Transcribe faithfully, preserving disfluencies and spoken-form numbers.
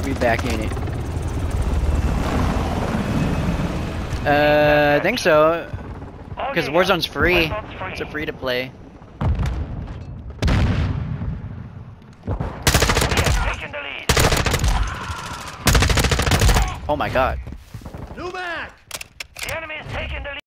We back in it. Uh, I think so. Because Warzone's free. It's a free to play. Oh my god. New mag! The enemy is taking the lead.